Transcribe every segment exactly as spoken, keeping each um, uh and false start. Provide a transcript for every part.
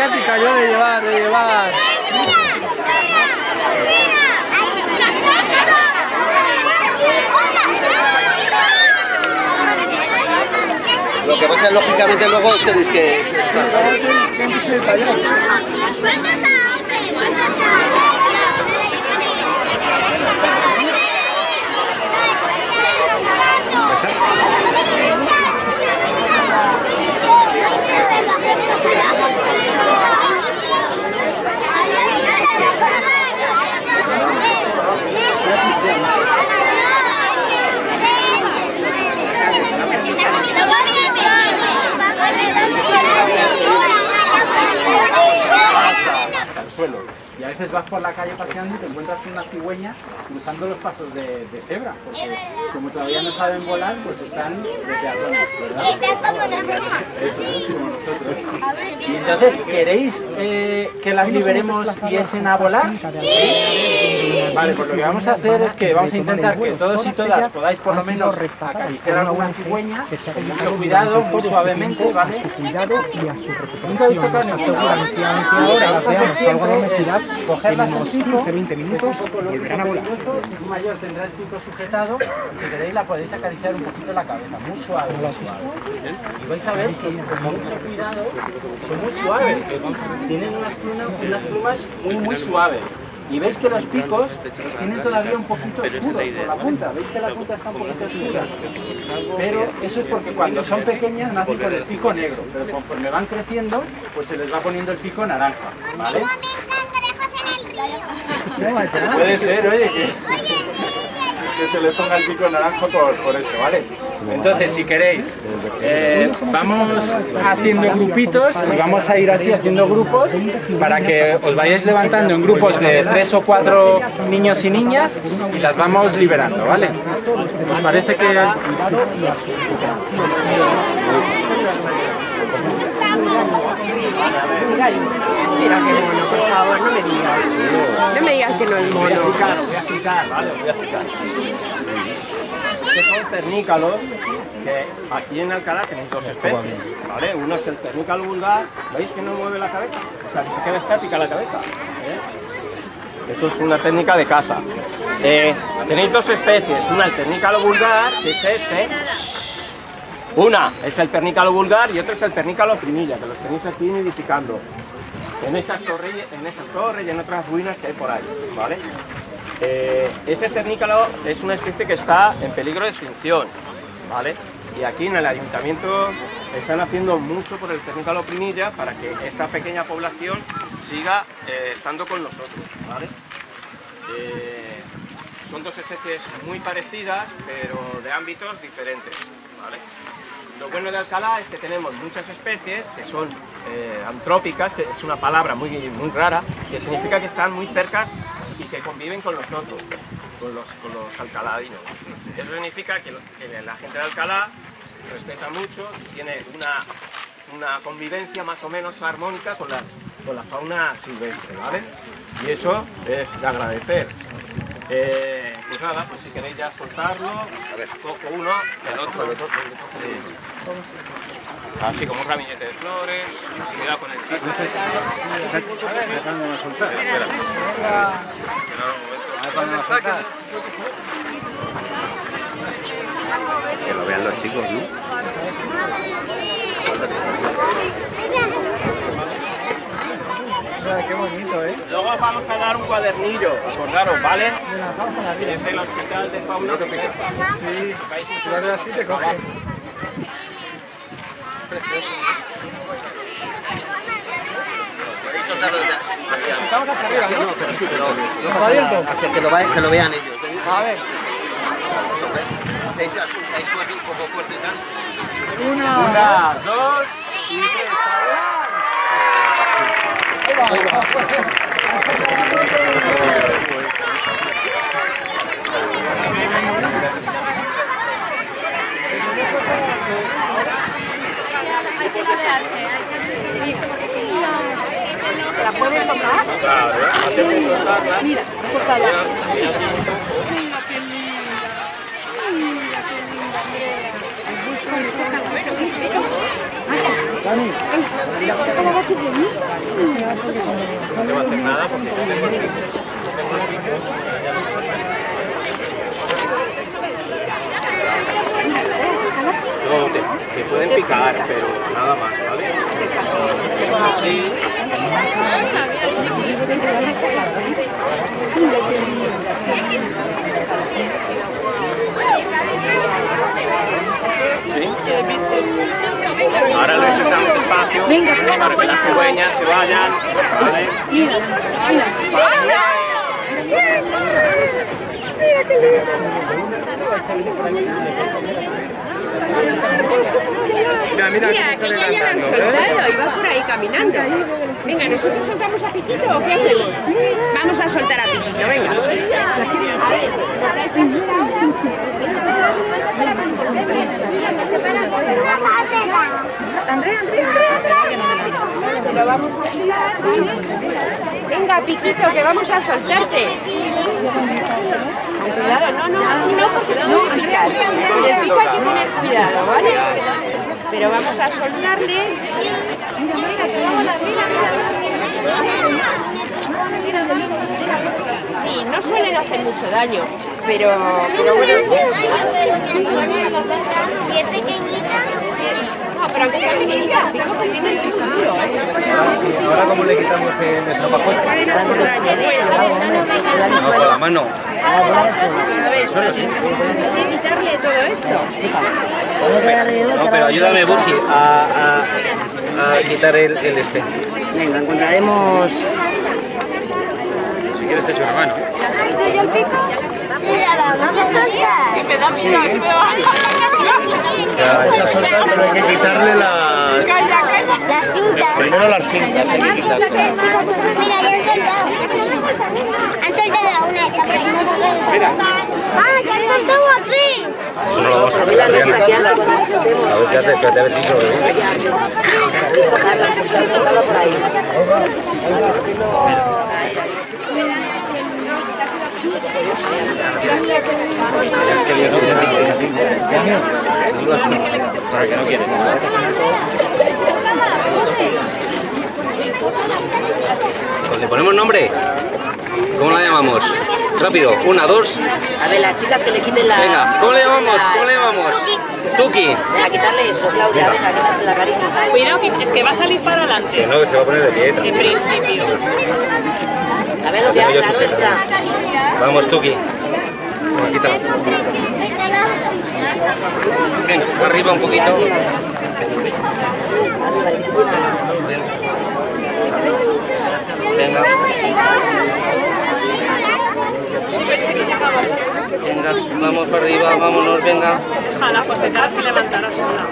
práctica yo de llevar, de llevar. Lo que pasa es, lógicamente, luego tenéis que... Suelo. Y a veces vas por la calle paseando y te encuentras una cigüeña cruzando los pasos de, de cebra, porque como todavía no saben volar, pues están de peatones, ¿verdad? Eso es como nosotros. Y entonces, ¿queréis eh, que las liberemos y echen a volar? ¿Sí? Vale, pues lo que vamos a hacer es que vamos a intentar que todos y todas podáis por lo menos acariciar a alguna cigüeña con mucho cuidado, muy suavemente, ¿vale? Nunca he visto que nos aseguran que aunque ahora las veamos algo adormecidas, cogerlas en quince a veinte minutos volverán a volar. Un mayor tendrá el pico sujetado y si queréis la podéis acariciar un poquito la cabeza, muy suave, muy suave. Y vais a ver que con mucho cuidado son muy suaves, tienen unas plumas, unas plumas muy muy suaves. Y veis que los picos tienen todavía un poquito oscuros por la punta, veis que la punta está un poquito oscura. Pero eso es porque cuando son pequeñas nacen con el pico negro, pero conforme van creciendo, pues se les va poniendo el pico naranja, ¿vale? Puede ser, oye, que, que se les ponga el pico naranjo por, por eso, ¿vale? Entonces, si queréis, eh, vamos haciendo grupitos y vamos a ir así haciendo grupos para que os vayáis levantando en grupos de tres o cuatro niños y niñas y las vamos liberando, ¿vale? ¿Os parece que...? Mira qué mono, por favor, no me digas. No me digas que no es mono. Voy a citar, vale, voy a citar. Estos son cernícalos, que aquí en Alcalá tenéis dos especies, ¿vale? Uno es el cernícalo vulgar, ¿veis que no mueve la cabeza? O sea, que se queda estática la cabeza. ¿eh? Eso es una técnica de caza. Eh, tenéis dos especies, una el cernícalo vulgar, que es este. Una es el cernícalo vulgar y otra es el cernícalo primilla, que los tenéis aquí nidificando. En esas torres, en esas torres y en otras ruinas que hay por ahí, ¿vale? Eh, ese cernícalo es una especie que está en peligro de extinción, ¿vale? Y aquí en el ayuntamiento están haciendo mucho por el cernícalo primilla para que esta pequeña población siga eh, estando con nosotros, ¿vale? Eh, son dos especies muy parecidas, pero de ámbitos diferentes, ¿vale? Lo bueno de Alcalá es que tenemos muchas especies que son eh, antrópicas, que es una palabra muy, muy rara, que significa que están muy cerca y que conviven con nosotros, con los, con los alcaladinos. Eso significa que, que la gente de Alcalá respeta mucho y tiene una, una convivencia más o menos armónica con, las, con la fauna silvestre, ¿vale? Y eso es de agradecer. Eh, pues nada, pues si queréis ya soltarlo, a ver, cojo uno, el otro, el otro, el otro. Así como un ramillete de flores, así cuidado con el pico. Dejándonos soltar. Espera. Que lo vean los chicos, ¿no? Qué bonito, ¿eh? Luego vamos a dar un cuadernillo, acordaros, ¿vale? Es el hospital de fauna que pica. Sí, si lo ves así te coge. Precioso. Podéis soltarlo de atrás. Estamos hacia arriba, ¿no? No, pero sí, pero... ¿Lo abierto? Que, que, lo, que lo vean ellos. A ver. Eso, ¿ves? Hacéis así, hacéis así un poco fuerte y tal. Una, Una, dos y tres. ¿La puedes tocar? Claro, antes de soltarla. Mira, tócala. Mira qué linda. Mira qué linda, Andrea. No te va a hacer nada porque yo tengo el pico. Tengo el pico. No, te, te pueden picar, pero nada más, ¿vale? Así. ¿Sí? Ahora les damos espacio para que las cigüeñas se vayan, ¿vale? Mira, mira, Mira, cómo sale aquella ya la han cantando, ¿eh? soltado y va por ahí caminando. Venga, ¿nosotros soltamos a Piquito o qué hacemos? Vamos a soltar a Piquito, venga. Andrea, Andrea, te lo vamos a tirar. Venga, Piquito, que vamos a soltarte. Cuidado, no, no, así no, porque no va a picar. El pico hay que tener cuidado, ¿vale? Pero vamos a soltarle. Mira, mira, subámosla, mira, mira. Sí, no suelen hacer mucho daño, pero, pero bueno. Si es pequeñita. No, pero aunque sea pequeñita, fíjate que tiene el pico duro. Ahora, ¿cómo le quitamos el estropajote? No, con la mano. Sí, quitarle todo esto. No, pero ayúdame, Bursi, a, a, a quitar el, el este. Venga, encontraremos... Si quieres te echo una mano. La vamos a soltar. Me da miedo, me va Vamos a soltar, pero hay que quitarle las... Las cintas. Primero las cintas, hay que quitarse. Mira, ya han soltado. Han soltado a una esta por ahí. Ah, ya han soltado a tres. Eso no lo vamos a hacer. A ver qué hace, espérate a ver si sobrevive. Para que no quiere. Pues le ponemos nombre. ¿Cómo la llamamos? Rápido, una, dos. A ver, las chicas que le quiten la... Venga, ¿cómo le llamamos? ¿Cómo le llamamos? Tuki. Venga, quitarle eso, Claudia, venga, quítate la cariño. Cuidado, que es que va a salir para adelante. Que no, que se va a poner de pie. En principio. A ver lo que hace la nuestra. Vamos, Tuki. Venga, quítala. Venga, arriba un poquito. Venga. Venga, vamos para arriba, vámonos, venga. Ojalá, pues ahora se levantará sola.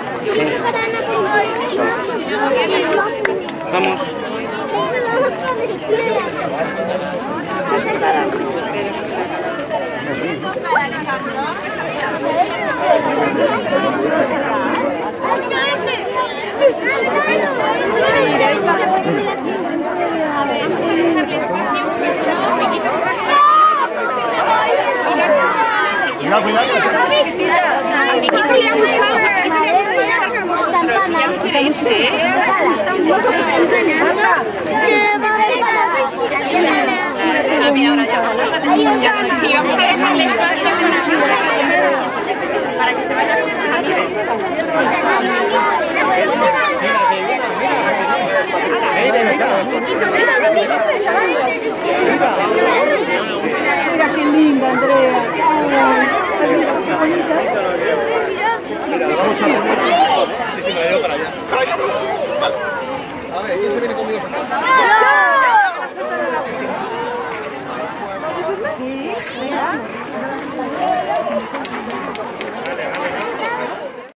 Vamos. Cuidado, cuidado. Para que se